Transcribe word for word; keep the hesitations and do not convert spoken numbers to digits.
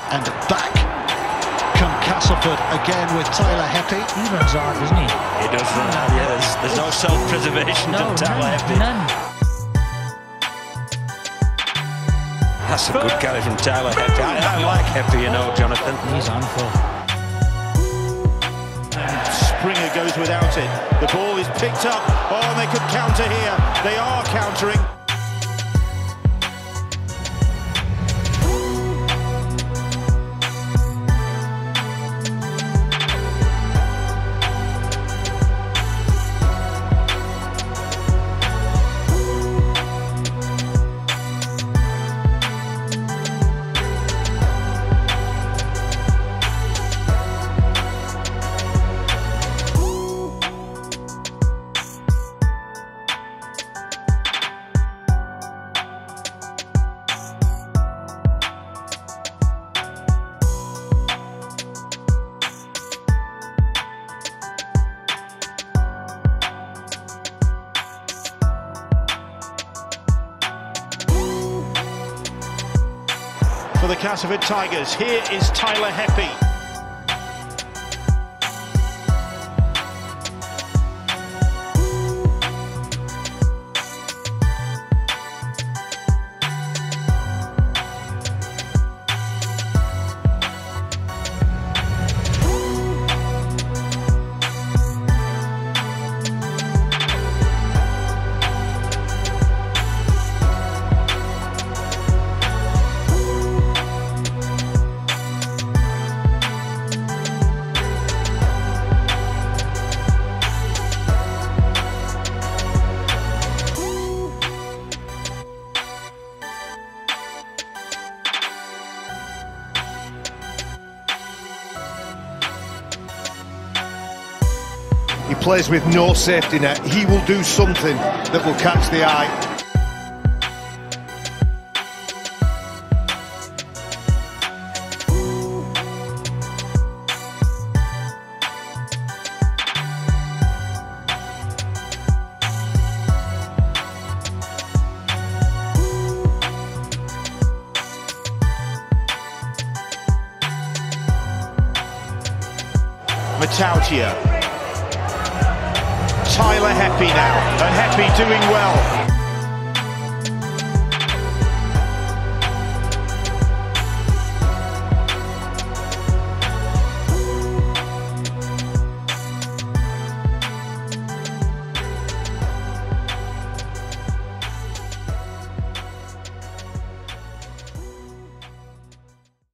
And back come Castleford again with Tyla Hepi. He runs hard, doesn't he? He does run hard, yeah. There's, there's no self-preservation No, to Tyla none, Hepi. none. That's a good carry from Tyla Hepi. I, I like Hepi, you know, Jonathan. He's on full. Springer goes without it. The ball is picked up. Oh, and they could counter here. They are countering. For the Castleford Tigers, here is Tyla Hepi. He plays with no safety net. He will do something that will catch the eye. Matautia. Tyla Hepi now, and Hepi doing well.